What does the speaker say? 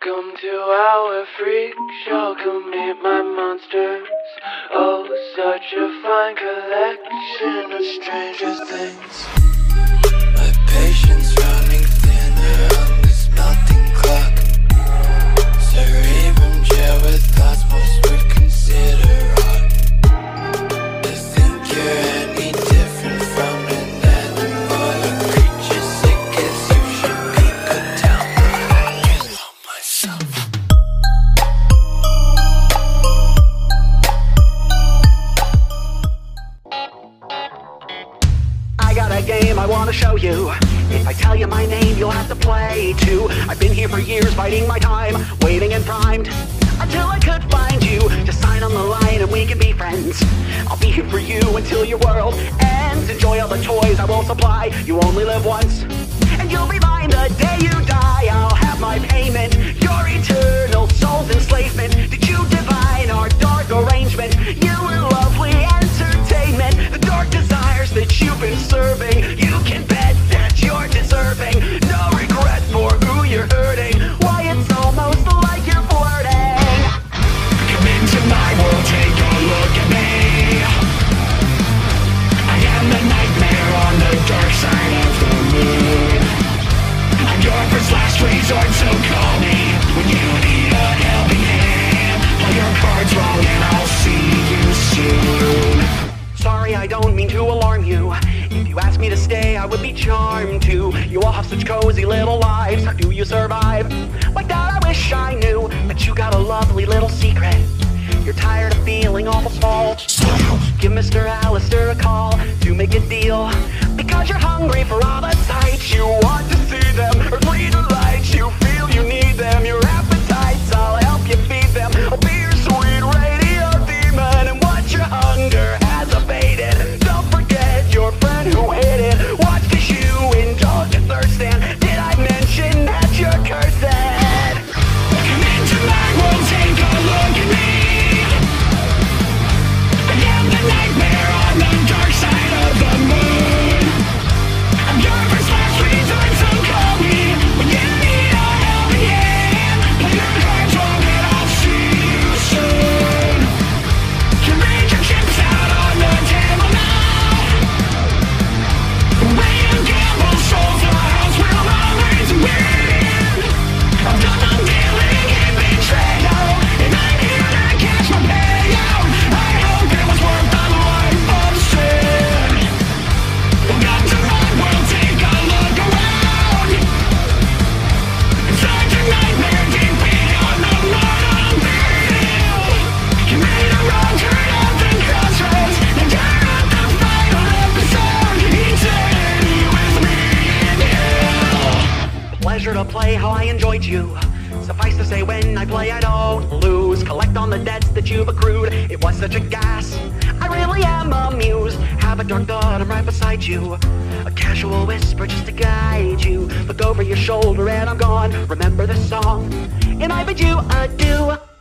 Welcome to our freak show, come meet my monsters. Oh, such a fine collection of stranger things. My patience running thinner on this melting clock. Cerebrum gel with thoughts most would consider odd. To think you're any different from an animal or creature sick as you should be put down. I can't help myself. I got a game I want to show you. If I tell you my name, you'll have to play too. I've been here for years, biding my time, waiting and primed until I could find you. Just sign on the line and we can be friends. I'll be here for you until your world ends. Enjoy all the toys I will supply. You only live once, and you'll be mine the day you die. I'll have my payment, your eternal soul's enslavement. Did you divine our dark arrangement? You were lovely entertainment. The dark desires that you've been serving, you can bet that you're deserving. No regret for who you're hurting. Why, it's almost like you're flirting. Come into my world, take a look at me. I am the nightmare on the dark side of the moon. I'm your first last resort, so call me when you need a helping hand. Play your cards wrong and I'll see you soon. Sorry, I don't mean to alarm you. If you ask me to stay, I would be charmed to. You all have such cozy little lives. How do you survive? Like that, I wish I knew. But you got a lovely little secret. You're tired of feeling awful small. Give Mr. Alistair a call to make a deal. Because you're hungry for all the sights. You want to see them, earthly delights. You feel you need them, your appetites. I'll help you feed them. I'll be your sweet radio demon. And watch your hunger has abated. Don't forget your friend who hid it. Watch as you indulge your thirst. And did I mention that you're cursed? Come into my world, take a look at me. I am the nightmare on the dark side of the moon. I'm your first last resort, so call me when you need a helping hand. Play your cards wrong and I'll see you soon. You make your chips out on the table now. When you gamble, souls in our house will always win. I'm done dealing in betrayal, and I'm here to catch my payout. I hope it was worth the life of sin. Welcome to my world, take a look around. It's such a nightmare deep beyond the mortal veil. You made a wrong turn at the crossroads, and you're at the final episode. Eternity with me in hell. Pleasure to play how I enjoyed you. Suffice to say, when I play I don't lose. Collect on the debts that you've accrued. It was such a gas, I really am amused. Have a dark thought, I'm right beside you. A casual whisper just to guide you. Look over your shoulder and I'm gone. Remember this song, and I bid you adieu.